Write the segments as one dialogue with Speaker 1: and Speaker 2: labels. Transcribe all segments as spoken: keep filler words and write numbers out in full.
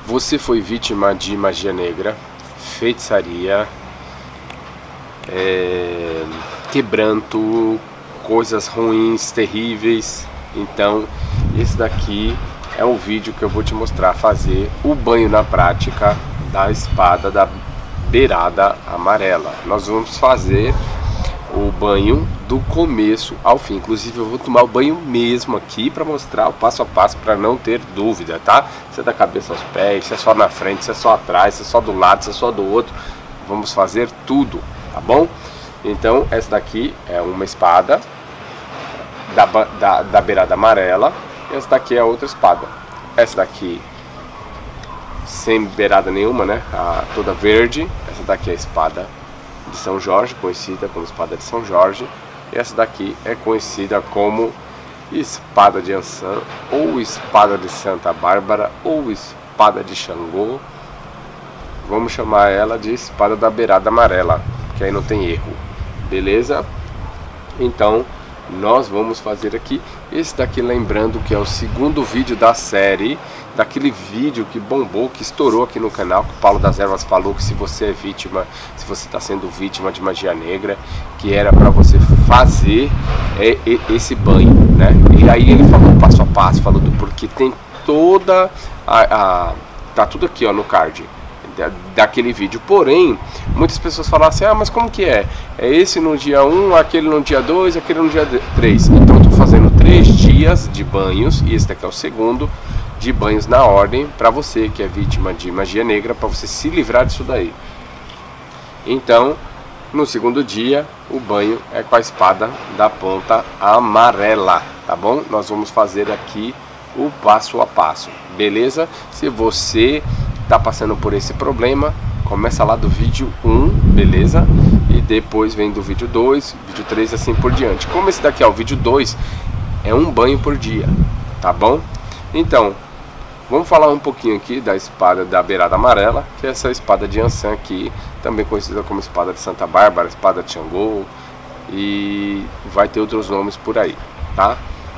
Speaker 1: você foi vítima de magia negra, feitiçaria, é, quebranto, coisas ruins, terríveis, então esse daqui é um vídeo que eu vou te mostrar fazer o banho na prática da espada da beirada amarela. Nós vamos fazer o banho do começo ao fim. Inclusive eu vou tomar o banho mesmo aqui para mostrar o passo a passo, para não ter dúvida, tá? Se é da cabeça aos pés, se é só na frente, se é só atrás, se é só do lado, se é só do outro. Vamos fazer tudo, tá bom? Então essa daqui é uma espada da, da, da beirada amarela. Essa daqui é outra espada. Essa daqui sem beirada nenhuma, né? A, toda verde. Essa daqui é a espada de São Jorge, conhecida como espada de São Jorge. E essa daqui é conhecida como espada de Ançã, ou espada de Santa Bárbara, ou espada de Xangô. Vamos chamar ela de espada da beirada amarela, que aí não tem erro, beleza? Então nós vamos fazer aqui esse daqui, lembrando que é o segundo vídeo da série, daquele vídeo que bombou, que estourou aqui no canal, que o Paulo das Ervas falou que se você é vítima, se você está sendo vítima de magia negra, que era para você fazer é, é, esse banho, né? E aí ele falou passo a passo, falou do porquê, tem toda a, a tá tudo aqui, ó, no card daquele vídeo. Porém, muitas pessoas falam assim: ah, mas como que é? É esse no dia um, aquele no dia dois, aquele no dia três. Então eu tô fazendo três dias de banhos, e esse daqui é o segundo, de banhos na ordem, para você que é vítima de magia negra, para você se livrar disso daí. Então, no segundo dia, o banho é com a espada da ponta amarela, tá bom? Nós vamos fazer aqui o passo a passo, beleza? Se você tá passando por esse problema, começa lá do vídeo um, beleza? E depois vem do vídeo dois, vídeo três, assim por diante. Como esse daqui é o vídeo dois, é um banho por dia, tá bom? Então, vamos falar um pouquinho aqui da espada da beirada amarela, que é essa espada de Ançã aqui, também conhecida como espada de Santa Bárbara, espada de Xangô, e vai ter outros nomes por aí, tá?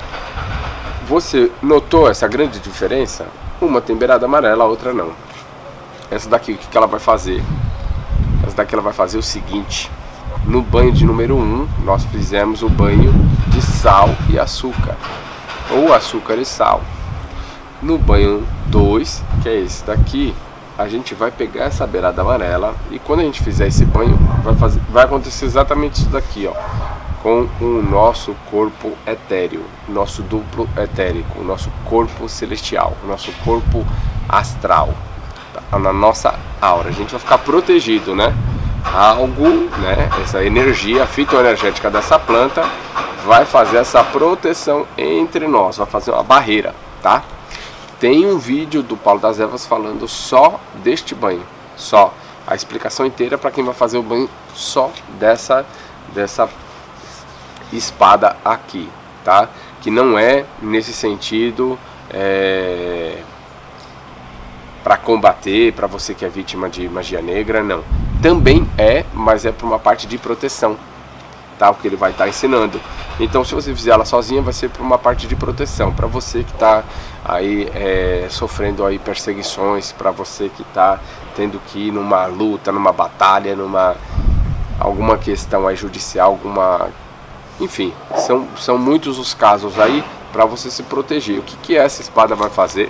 Speaker 1: Você notou essa grande diferença? Uma tem beirada amarela, a outra não. Essa daqui, o que, que ela vai fazer? Essa daqui ela vai fazer o seguinte: no banho de número um, nós fizemos o banho de sal e açúcar, ou açúcar e sal. No banho dois, que é esse daqui, a gente vai pegar essa beirada amarela, e quando a gente fizer esse banho, vai, fazer, vai acontecer exatamente isso daqui, ó, com o nosso corpo etéreo, nosso duplo etérico, o nosso corpo celestial, o nosso corpo astral, tá? Na nossa aura. A gente vai ficar protegido, né? Algo, né? Essa energia fitoenergética dessa planta vai fazer essa proteção entre nós, vai fazer uma barreira, tá? Tem um vídeo do Paulo das Ervas falando só deste banho, só a explicação inteira para quem vai fazer o banho só dessa dessa espada aqui, tá? Que não é nesse sentido é, para combater, para você que é vítima de magia negra, não. Também é, mas é para uma parte de proteção, tá? O que ele vai estar tá ensinando. Então, se você fizer ela sozinha, vai ser para uma parte de proteção, para você que está aí é, sofrendo aí perseguições, para você que está tendo que ir numa luta, numa batalha, numa alguma questão aí judicial, alguma, enfim, são, são muitos os casos aí para você se proteger. O que, que essa espada vai fazer?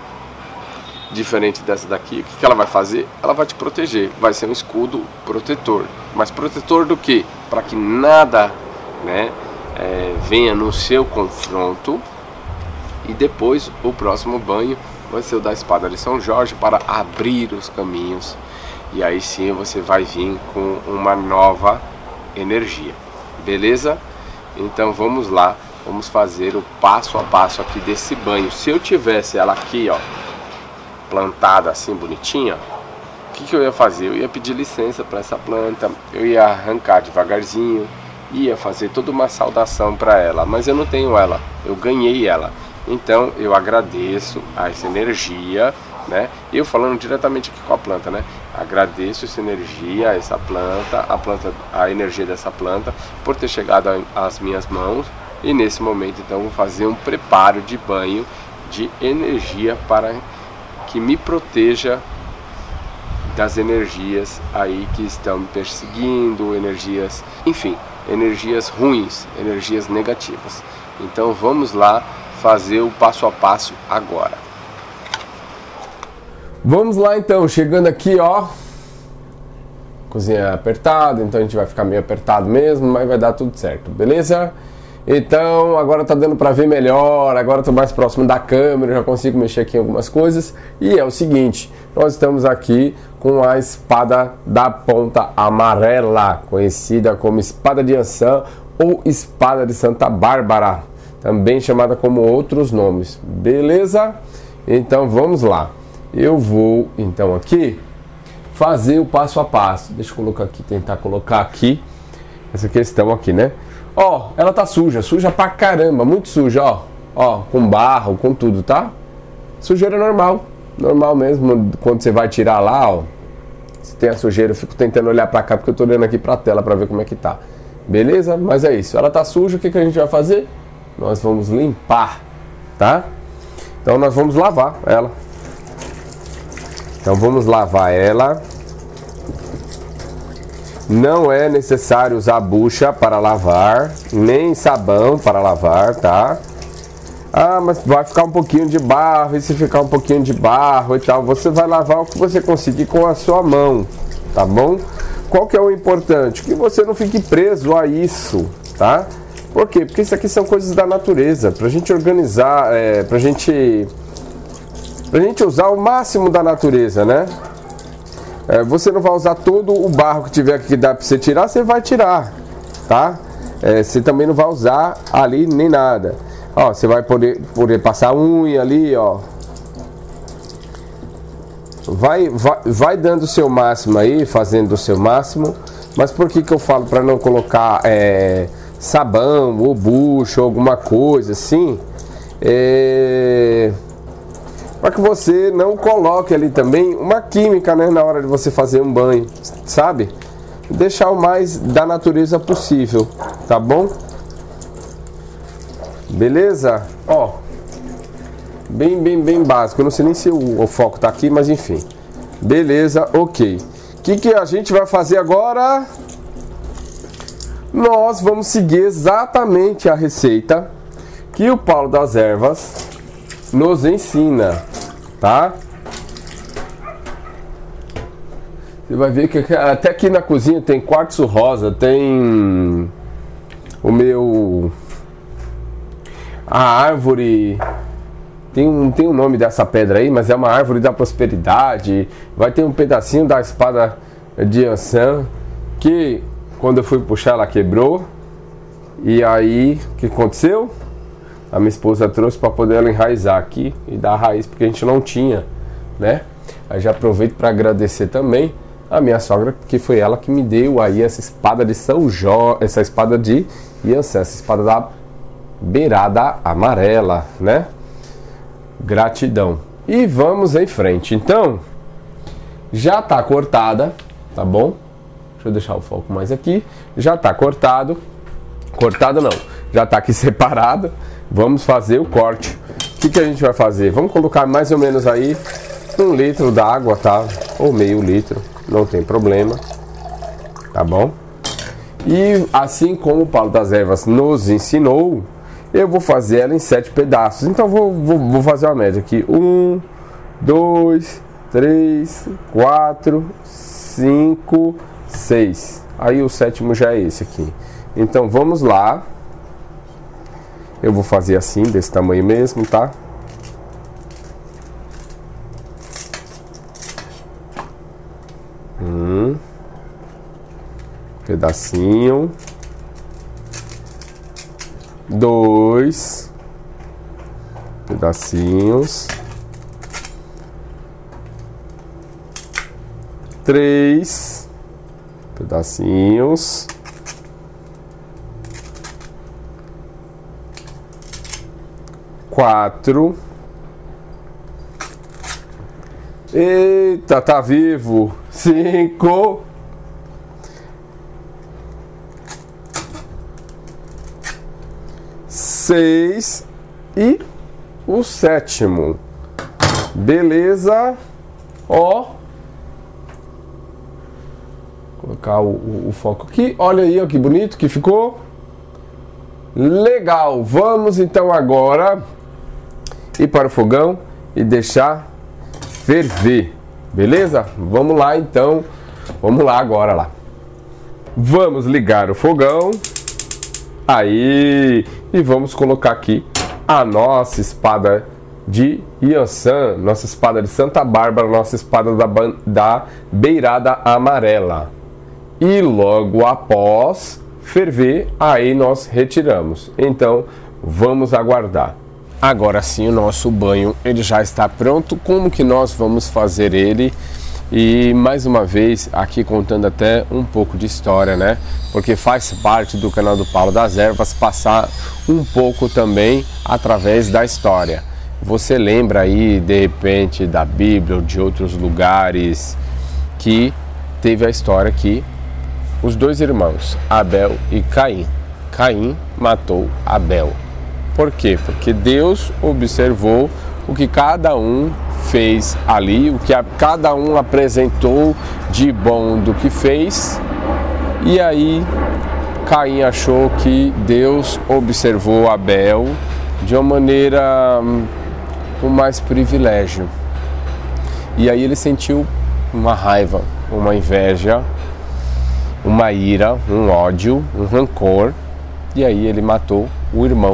Speaker 1: Diferente dessa daqui, o que, que ela vai fazer? Ela vai te proteger, vai ser um escudo protetor. Mas protetor do que? Para que nada, né, é, venha no seu confronto. E depois o próximo banho vai ser o da espada de São Jorge, para abrir os caminhos. E aí sim você vai vir com uma nova energia, beleza? Então vamos lá, vamos fazer o passo a passo aqui desse banho. Se eu tivesse ela aqui, ó, plantada assim bonitinha, o que, que eu ia fazer? Eu ia pedir licença para essa planta, eu ia arrancar devagarzinho, ia fazer toda uma saudação para ela, mas eu não tenho ela, eu ganhei ela. Então eu agradeço a essa energia, né? Eu falando diretamente aqui com a planta, né? Agradeço essa energia, essa planta, a planta, a energia dessa planta por ter chegado às minhas mãos. E nesse momento então vou fazer um preparo de banho de energia para que me proteja das energias aí que estão me perseguindo, energias, enfim, energias ruins, energias negativas. Então vamos lá fazer o passo a passo agora. Vamos lá então, chegando aqui, ó, cozinha apertada, então a gente vai ficar meio apertado mesmo, mas vai dar tudo certo, beleza? Então agora tá dando pra ver melhor, agora tô mais próximo da câmera, já consigo mexer aqui em algumas coisas. E é o seguinte, nós estamos aqui com a espada da ponta amarela, conhecida como espada de Yansan ou espada de Santa Bárbara, também chamada como outros nomes, beleza? Então vamos lá, eu vou então aqui fazer o passo a passo. Deixa eu colocar aqui, tentar colocar aqui essa questão aqui, né? Ó, ela tá suja, suja pra caramba, muito suja, ó. Ó, com barro, com tudo, tá? Sujeira normal, normal mesmo. Quando você vai tirar lá, ó, se tem a sujeira, eu fico tentando olhar pra cá porque eu tô olhando aqui pra tela pra ver como é que tá. Beleza? Mas é isso, ela tá suja, o que que a gente vai fazer? Nós vamos limpar, tá? Então nós vamos lavar ela. Então vamos lavar ela. Não é necessário usar bucha para lavar, nem sabão para lavar, tá? Ah, mas vai ficar um pouquinho de barro, e se ficar um pouquinho de barro e tal, você vai lavar o que você conseguir com a sua mão, tá bom? Qual que é o importante? Que você não fique preso a isso, tá? Por quê? Porque isso aqui são coisas da natureza, pra gente organizar, é, pra gente, pra gente usar o máximo da natureza, né? É, você não vai usar todo o barro que tiver que dá para você tirar, você vai tirar, tá? É, você também não vai usar ali nem nada. Ó, você vai poder, poder passar unha ali, ó. Vai, vai, vai dando o seu máximo aí, fazendo o seu máximo. Mas por que que eu falo para não colocar é, sabão ou bucho ou alguma coisa assim? É... para que você não coloque ali também uma química, né, na hora de você fazer um banho, sabe? Deixar o mais da natureza possível, tá bom? Beleza? Ó, bem, bem, bem básico. Eu não sei nem se o, o foco tá aqui, mas enfim. Beleza, ok. O que que a gente vai fazer agora? Nós vamos seguir exatamente a receita que o Paulo das Ervas nos ensina, tá? Você vai ver que até aqui na cozinha tem quartzo rosa, tem o meu a árvore, tem um tem um nome dessa pedra aí, mas é uma árvore da prosperidade. Vai ter um pedacinho da espada de Yansan que quando eu fui puxar ela quebrou. E aí o que aconteceu? A minha esposa trouxe para poder ela enraizar aqui e dar a raiz, porque a gente não tinha, né? Aí já aproveito para agradecer também a minha sogra, porque foi ela que me deu aí essa espada de São Jorge, essa espada de Yansan, essa espada da beirada amarela, né? Gratidão. E vamos em frente. Então, já tá cortada, tá bom? Deixa eu deixar o foco mais aqui. Já tá cortado. Cortado não, já tá aqui separado. Vamos fazer o corte. O que que a gente vai fazer? Vamos colocar mais ou menos aí um litro d'água, tá? Ou meio litro, não tem problema, tá bom? E assim como o Paulo das Ervas nos ensinou, eu vou fazer ela em sete pedaços. Então vou, vou, vou fazer uma média aqui. Um, dois, três, quatro, cinco, seis. Aí o sétimo já é esse aqui. Então vamos lá. Eu vou fazer assim, desse tamanho mesmo, tá? Um pedacinho. Dois pedacinhos. Três pedacinhos. Quatro. Eita, tá vivo. Cinco. Seis. E o sétimo. Beleza. Ó. Colocar o, o, o foco aqui. Olha aí, ó, que bonito que ficou. Legal. Vamos então agora ir para o fogão e deixar ferver. Beleza? Vamos lá então. Vamos lá agora lá. Vamos ligar o fogão. Aí. E vamos colocar aqui a nossa espada de Yansan, nossa espada de Santa Bárbara, nossa espada da, da beirada amarela. E logo após ferver, aí nós retiramos. Então, vamos aguardar. Agora sim, o nosso banho ele já está pronto. Como que nós vamos fazer ele? E mais uma vez, aqui contando até um pouco de história, né? Porque faz parte do canal do Paulo das Ervas passar um pouco também através da história. Você lembra aí, de repente, da Bíblia ou de outros lugares que teve a história que os dois irmãos, Abel e Caim, Caim matou Abel. Por quê? Porque Deus observou o que cada um fez ali, o que a, cada um apresentou de bom do que fez, e aí Caim achou que Deus observou Abel de uma maneira com mais privilégio, e aí ele sentiu uma raiva, uma inveja, uma ira, um ódio, um rancor, e aí ele matou o irmão.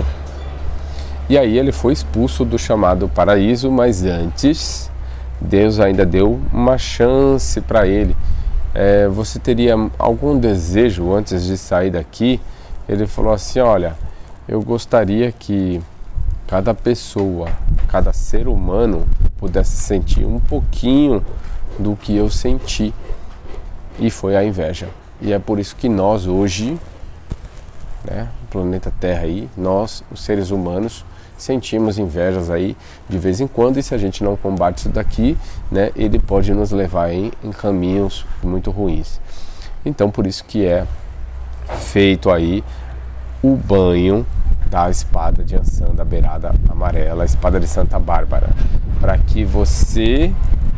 Speaker 1: E aí ele foi expulso do chamado paraíso, mas antes Deus ainda deu uma chance para ele. É, você teria algum desejo antes de sair daqui? Ele falou assim, olha, eu gostaria que cada pessoa, cada ser humano pudesse sentir um pouquinho do que eu senti. E foi a inveja. E é por isso que nós hoje, né, o planeta Terra aí, nós, os seres humanos, sentimos invejas aí de vez em quando, e se a gente não combate isso daqui, né, ele pode nos levar em, em caminhos muito ruins. Então por isso que é feito aí o banho da espada de Yansan, da beirada amarela, a espada de Santa Bárbara, para que você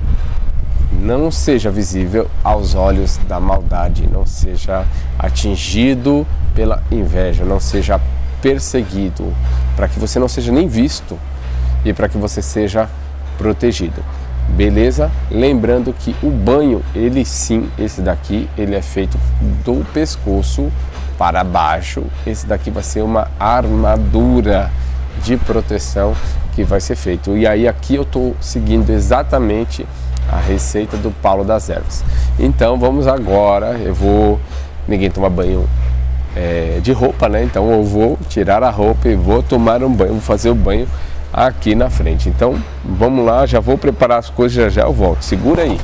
Speaker 1: não seja visível aos olhos da maldade, não seja atingido pela inveja, não seja perseguido, para que você não seja nem visto e para que você seja protegido. Beleza? Lembrando que o banho, ele sim, esse daqui, ele é feito do pescoço para baixo. Esse daqui vai ser uma armadura de proteção que vai ser feito. E aí aqui eu estou seguindo exatamente a receita do Paulo das Ervas. Então vamos agora, eu vou, ninguém toma banho é, de roupa, né? Então eu vou tirar a roupa e vou tomar um banho, vou fazer o banho aqui na frente. Então vamos lá, já vou preparar as coisas, já já eu volto, segura aí.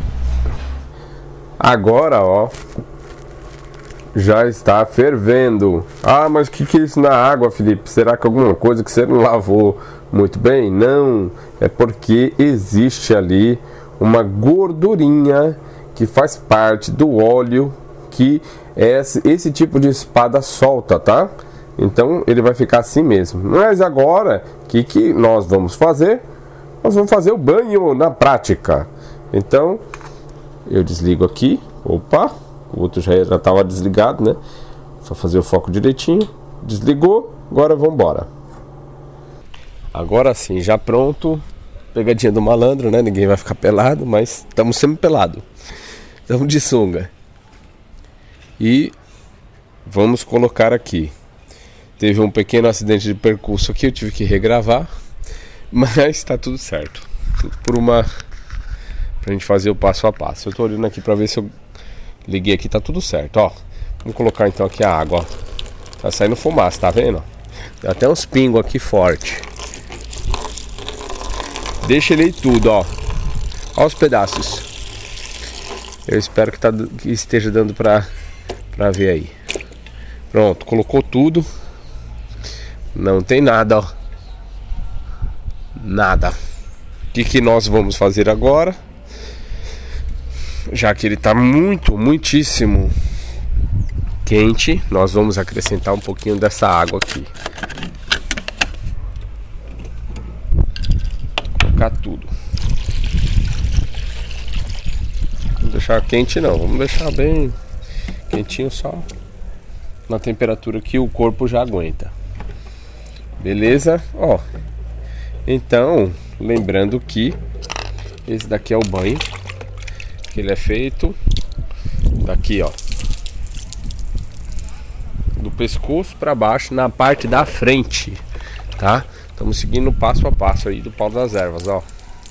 Speaker 1: Agora, ó, já está fervendo. Ah, mas o que, que é isso na água, Felipe? Será que alguma coisa que você não lavou muito bem? Não, é porque existe ali uma gordurinha que faz parte do óleo que esse, esse tipo de espada solta, tá? Então ele vai ficar assim mesmo. Mas agora, o que, que nós vamos fazer? Nós vamos fazer o banho na prática. Então, eu desligo aqui. Opa, o outro já estava desligado, né? Só fazer o foco direitinho. Desligou, agora vamos embora. Agora sim, já pronto. Pegadinha do malandro, né? Ninguém vai ficar pelado, mas estamos sempre pelados. Estamos de sunga. E vamos colocar aqui. Teve um pequeno acidente de percurso aqui, eu tive que regravar, mas está tudo certo. Tudo por uma... pra gente fazer o passo a passo. Eu tô olhando aqui para ver se eu liguei aqui, tá tudo certo, ó. Vamos colocar então aqui a água, ó. Tá saindo fumaça, tá vendo? Tem até uns pingos aqui forte. Deixa ele aí tudo, ó. Ó os pedaços. Eu espero que, tá, que esteja dando pra, pra ver aí. Pronto, colocou tudo. Não tem nada, ó. Nada. O que, que nós vamos fazer agora? Já que ele está muito, muitíssimo quente, nós vamos acrescentar um pouquinho dessa água aqui. Colocar tudo. deixar quente não, vamos deixar bem quentinho, só na temperatura que o corpo já aguenta. Beleza? Ó, então, lembrando que esse daqui é o banho, que ele é feito daqui, ó, do pescoço para baixo na parte da frente, tá? Estamos seguindo passo a passo aí do Paulo das Ervas, ó.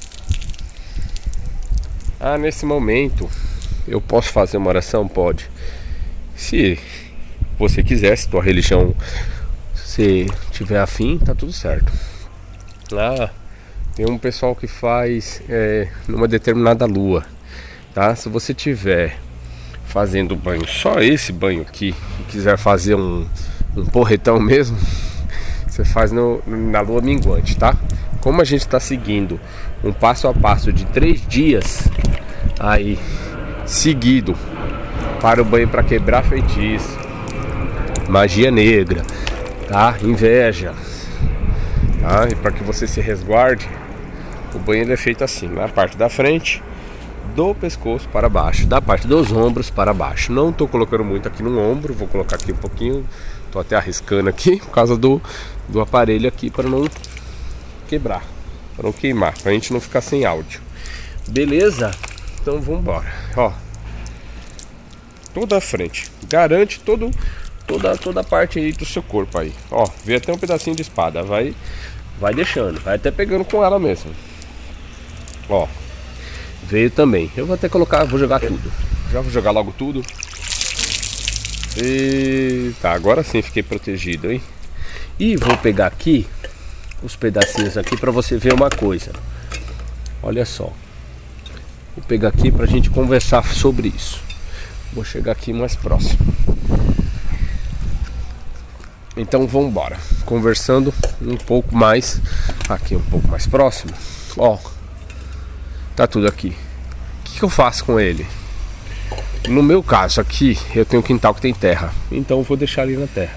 Speaker 1: Ah, nesse momento eu posso fazer uma oração? Pode. Se você quiser, se tua religião, se tiver afim, tá tudo certo. Ah, tem um pessoal que faz é, numa determinada lua, tá? Se você tiver fazendo banho, só esse banho aqui, e quiser fazer um, um porretão mesmo, você faz no, na lua minguante, tá? Como a gente está seguindo um passo a passo de três dias aí seguido para o banho para quebrar feitiço, magia negra, tá? Inveja, tá? E para que você se resguarde, o banho ele é feito assim, na parte da frente, do pescoço para baixo, da parte dos ombros para baixo. Não estou colocando muito aqui no ombro, vou colocar aqui um pouquinho, estou até arriscando aqui por causa do, do aparelho aqui para não quebrar, para não queimar, para a gente não ficar sem áudio. Beleza? Então vamos embora. Ó, toda a frente, garante todo, toda, toda a parte aí do seu corpo aí. Ó, vê até um pedacinho de espada, vai, vai deixando, vai até pegando com ela mesmo. Ó, veio também. Eu vou até colocar, vou jogar tudo. Já vou jogar logo tudo. E tá, agora sim fiquei protegido, hein? E vou pegar aqui os pedacinhos aqui para você ver uma coisa. Olha só. Vou pegar aqui pra gente conversar sobre isso. Vou chegar aqui mais próximo. Então vamos embora. Conversando um pouco mais aqui, um pouco mais próximo. Ó, tá tudo aqui. O que, que eu faço com ele? No meu caso aqui, eu tenho um quintal que tem terra, então eu vou deixar ali na terra.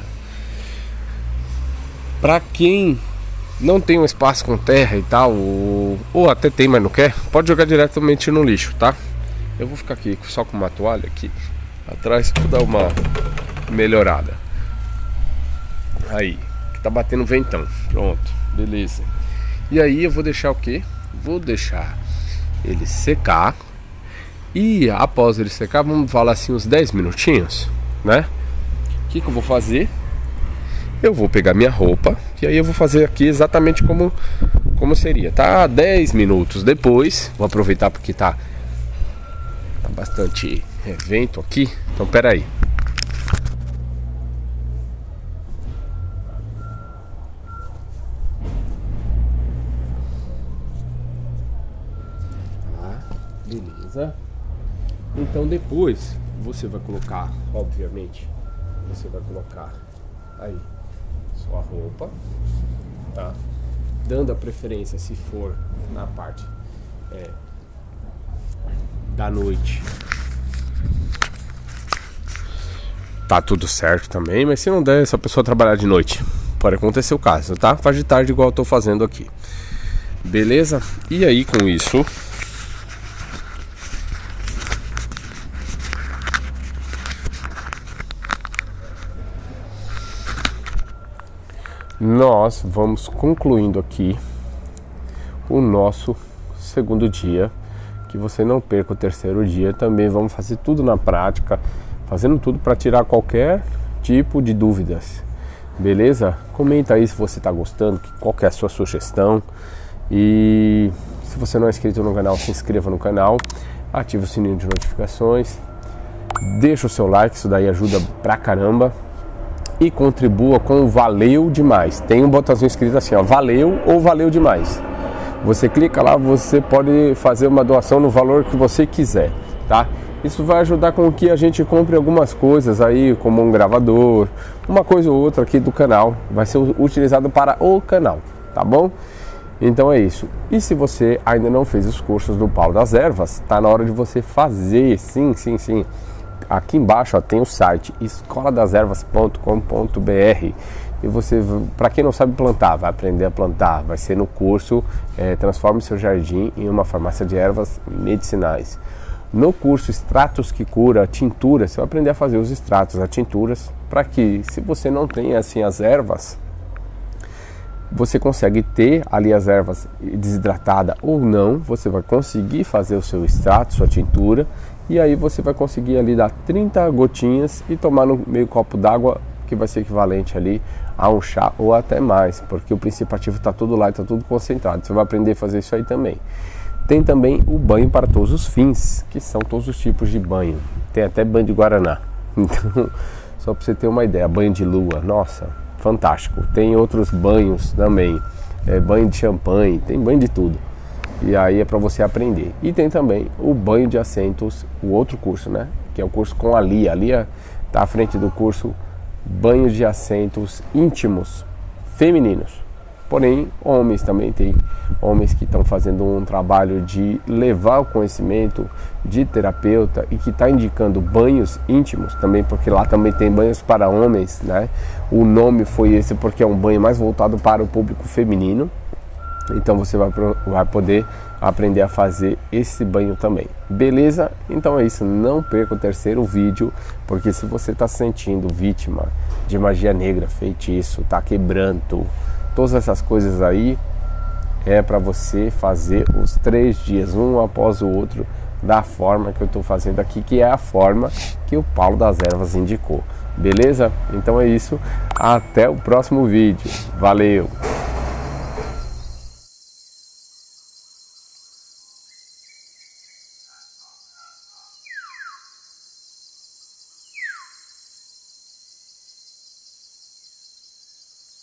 Speaker 1: Pra quem não tem um espaço com terra e tal, ou, ou até tem, mas não quer, pode jogar diretamente no lixo, tá? Eu vou ficar aqui só com uma toalha aqui atrás para dar uma melhorada. Aí, que tá batendo ventão. Pronto, beleza. E aí eu vou deixar o que? Vou deixar ele secar. E após ele secar, vamos falar assim uns dez minutinhos, né? O que que eu vou fazer? Eu vou pegar minha roupa e aí eu vou fazer aqui exatamente como, como seria, tá? dez minutos depois, vou aproveitar porque tá, tá bastante é, vento aqui. Então pera aí. Beleza. Então depois você vai colocar, obviamente, você vai colocar aí sua roupa, tá? Dando a preferência, se for na parte é, da noite, tá tudo certo também, mas se não der, se a pessoa trabalhar de noite, pode acontecer o caso, tá? Faz de tarde igual eu tô fazendo aqui. Beleza? E aí com isso nós vamos concluindo aqui o nosso segundo dia. Que você não perca o terceiro dia. Também vamos fazer tudo na prática, fazendo tudo para tirar qualquer tipo de dúvidas. Beleza? Comenta aí se você está gostando, qual que é a sua sugestão. E se você não é inscrito no canal, se inscreva no canal, ative o sininho de notificações, deixa o seu like, isso daí ajuda pra caramba. E contribua com o valeu demais. Tem um botãozinho escrito assim, ó, valeu ou valeu demais. Você clica lá, você pode fazer uma doação no valor que você quiser, tá? Isso vai ajudar com que a gente compre algumas coisas aí, como um gravador, uma coisa ou outra aqui do canal. Vai ser utilizado para o canal, tá bom? Então é isso. E se você ainda não fez os cursos do Paulo das Ervas, tá na hora de você fazer, sim, sim, sim. Aqui embaixo ó, tem o site escola das ervas ponto com ponto br e você, para quem não sabe plantar, vai aprender a plantar. Vai ser no curso é, Transforme Seu Jardim em uma Farmácia de Ervas Medicinais. No curso Extratos que Cura Tintura, você vai aprender a fazer os extratos, as tinturas, para que, se você não tem assim as ervas, você consegue ter ali as ervas desidratada ou não, você vai conseguir fazer o seu extrato, sua tintura, e aí você vai conseguir ali dar trinta gotinhas e tomar no meio copo d'água, que vai ser equivalente ali a um chá ou até mais, porque o princípio ativo está tudo lá, está tudo concentrado. Você vai aprender a fazer isso aí também. Tem também o banho para todos os fins, que são todos os tipos de banho. Tem até banho de Guaraná. Então, só para você ter uma ideia, banho de lua, nossa, fantástico. Tem outros banhos também, é, banho de champanhe, tem banho de tudo. E aí é para você aprender. E tem também o banho de assentos, o outro curso, né? Que é o curso com a Lia. A Lia está à frente do curso Banho de Assentos Íntimos Femininos. Porém, homens também tem homens que estão fazendo um trabalho de levar o conhecimento de terapeuta e que está indicando banhos íntimos também, porque lá também tem banhos para homens, né? O nome foi esse porque é um banho mais voltado para o público feminino. Então você vai, vai poder aprender a fazer esse banho também. Beleza? Então é isso. Não perca o terceiro vídeo, porque se você está se sentindo vítima de magia negra, feitiço, tá quebrando, todas essas coisas aí, é para você fazer os três dias, um após o outro, da forma que eu estou fazendo aqui, que é a forma que o Paulo das Ervas indicou. Beleza? Então é isso. Até o próximo vídeo. Valeu!